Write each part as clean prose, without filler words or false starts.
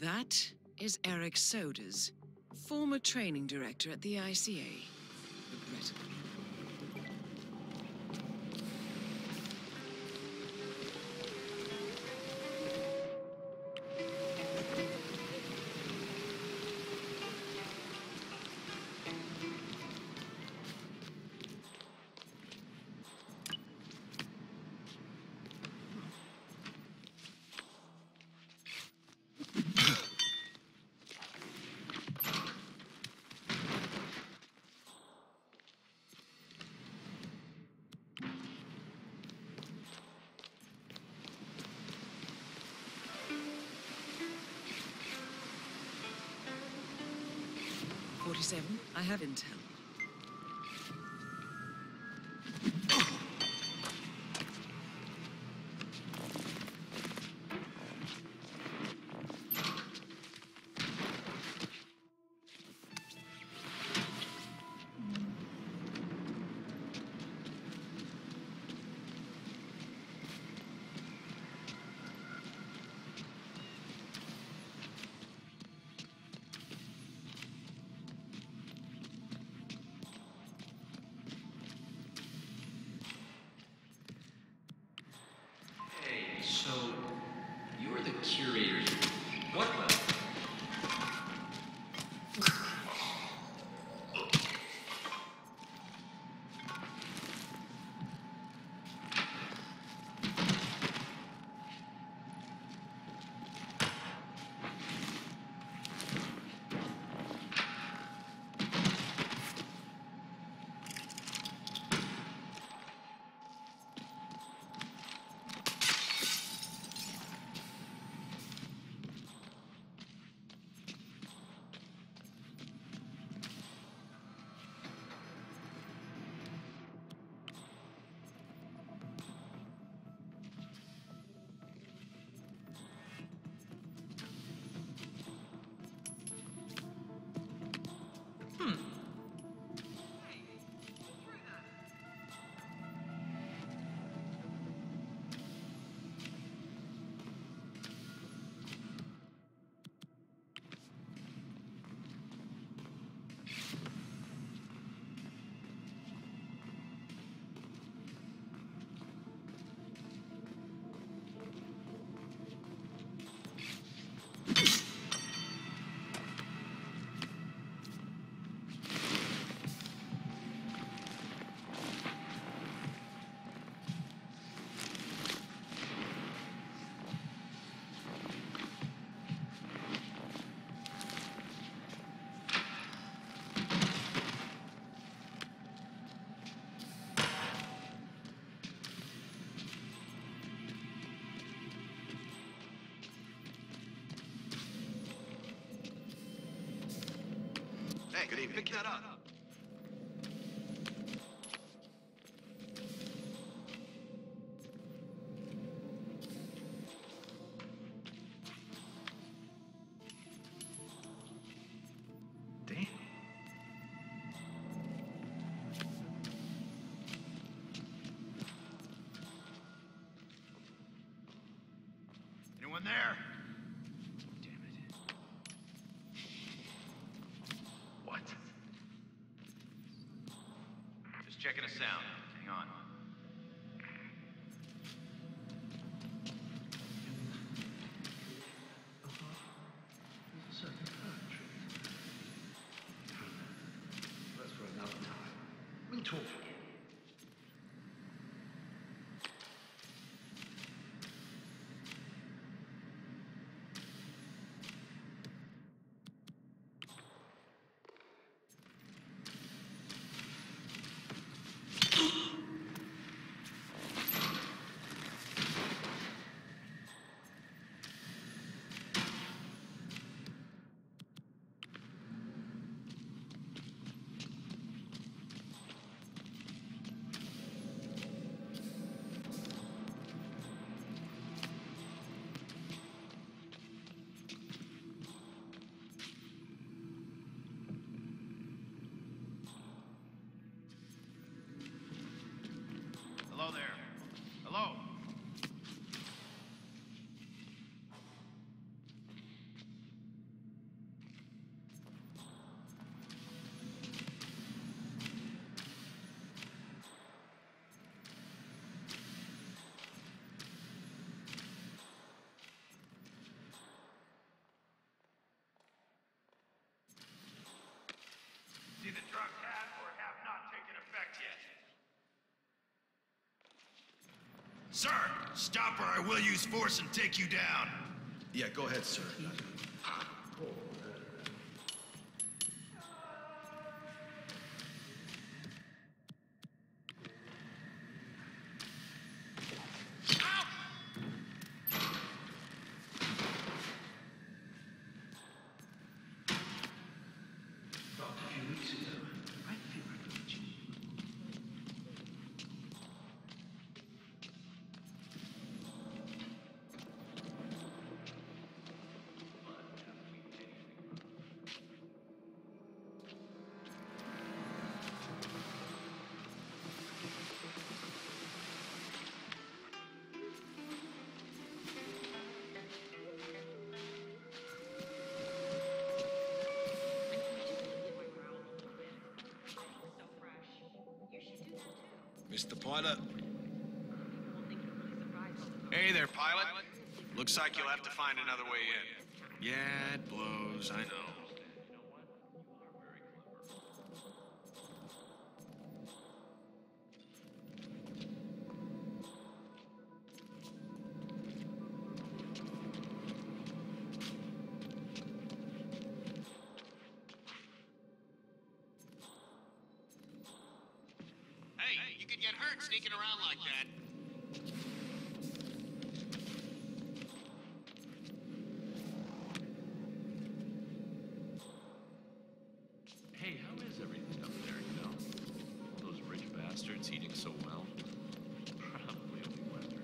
That is Eric Soders, former training director at the ICA. Regrettable. I have intel. So, you're the curator. What the? Hey, good evening. Pick that up. Damn. Anyone there? Checking a sound. Hang on. That's for another time. We'll talk again. Hello there. Hello. Sir, stop or I will use force and take you down. Yeah, go ahead, sir. Mr. Pilot. Hey there, pilot. Looks like you'll have to find another way in. Yeah, it blows, I know. Hey, you could get hurt sneaking around like that. Hey, how is everything up there, you know? Those rich bastards eating so well? Probably only weather.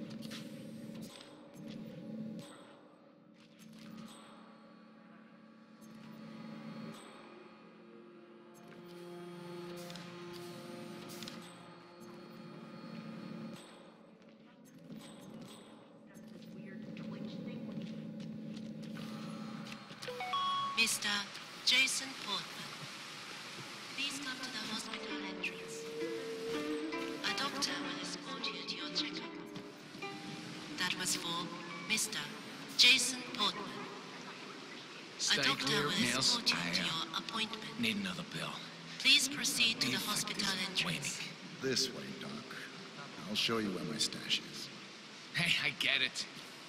Mr. Jason Portman, please come to the hospital entrance. A doctor will escort you to your checkup. That was for Mr. Jason Portman. Stay A doctor clear, will Nils. escort you to your appointment. Need another pill. Please proceed to The the effect hospital is entrance. waning. This way, Doc. I'll show you where my stash is. Hey, I get it.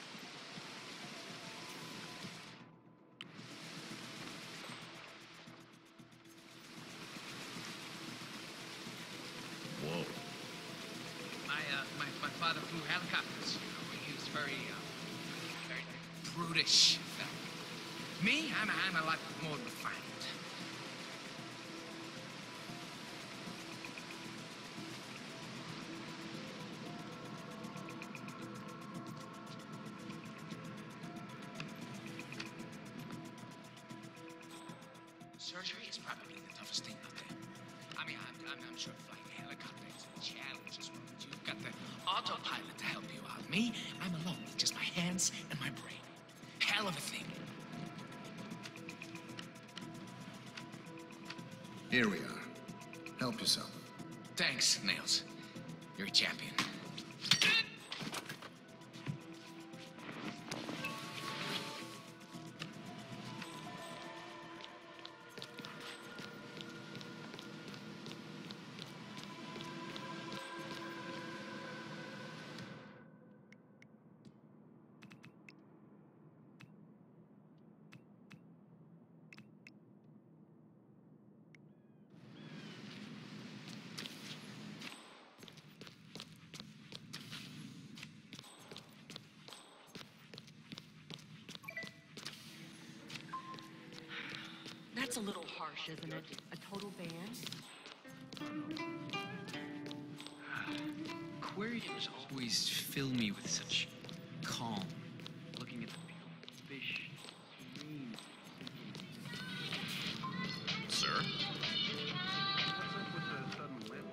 Whoa. My father flew helicopters. He was very Brutish. Me, I'm a lot more refined. Surgery is probably the toughest thing out there. I mean, I'm sure flying a helicopter is a challenge as well, but you've got the autopilot to help you out. Me, I'm alone with just my hands and my brain. Hell of a thing. Here we are. Help yourself. Thanks, Nails. You're a champion. That's a little harsh, isn't it? A total ban? Aquariums always fill me with such calm. Looking at the pure fish, serene. Sir? What's up with the sudden limp?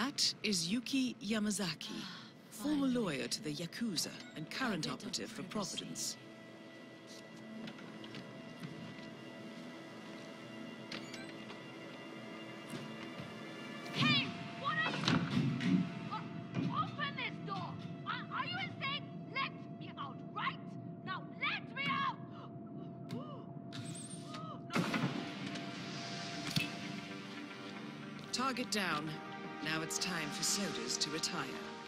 That is Yuki Yamazaki, former lawyer to the Yakuza and current operative for Providence. Hey! What are you... open this door! Are you insane? Let me out, right? Now let me out! Target down. Now it's time for Soders to retire.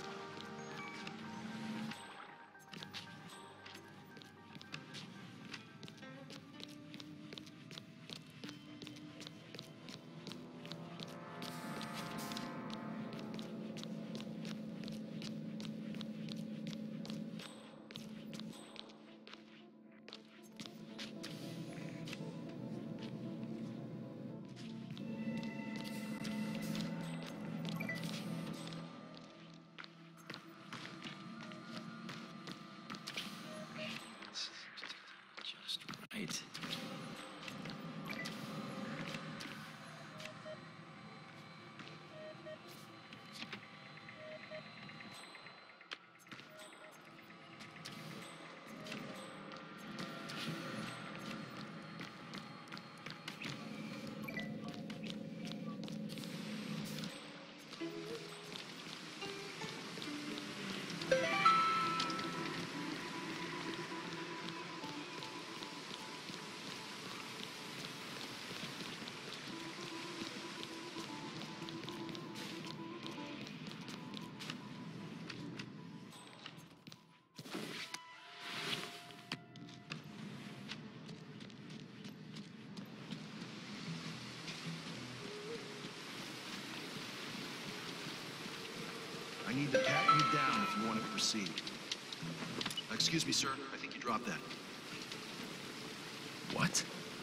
Right. I need to pat you down if you want to proceed. Excuse me, sir. I think you dropped that. What?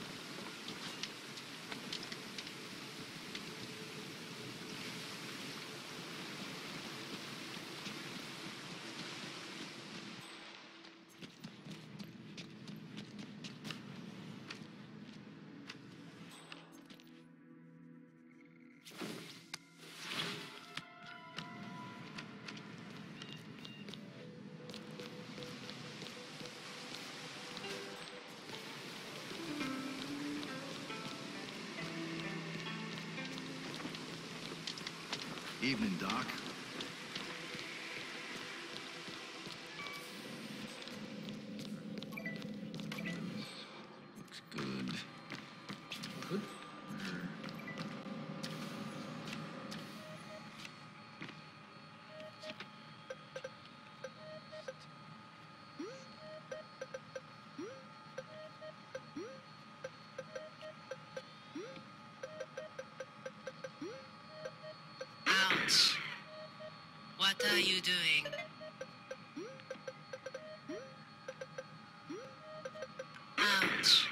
Evening, Doc. Looks good. Good? Ouch. What are you doing? Ouch.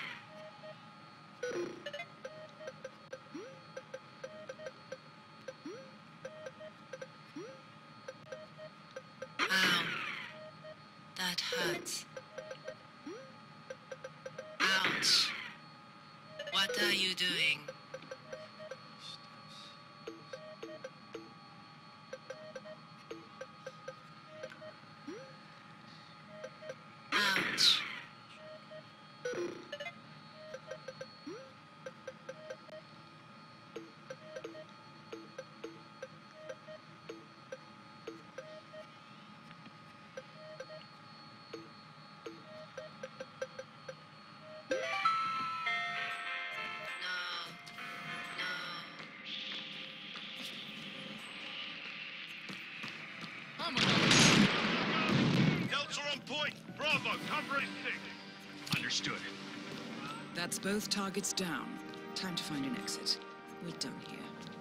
Ow. That hurts. Ouch. What are you doing? Ouch. Delts are on point. Bravo, cover it. Understood. That's both targets down. Time to find an exit. We're done here.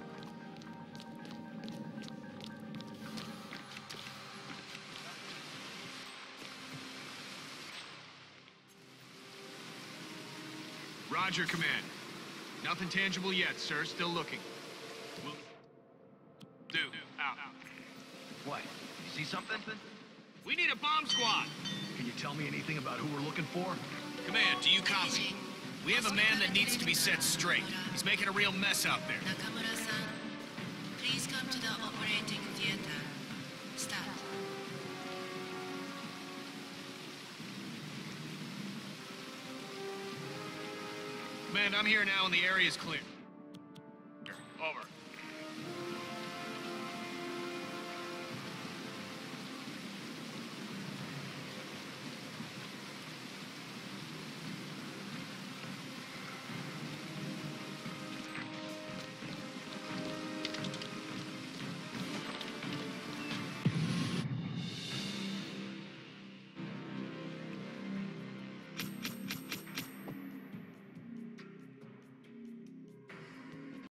Roger, Command. Nothing tangible yet, sir. Still looking. Will do. Out. What? You see something? We need a bomb squad. Can you tell me anything about who we're looking for? Command, do you copy? We have a man that needs to be set straight. He's making a real mess out there. Nakamura-san, please come to the operating Operating theater. Start. Command, I'm here now and the area is clear.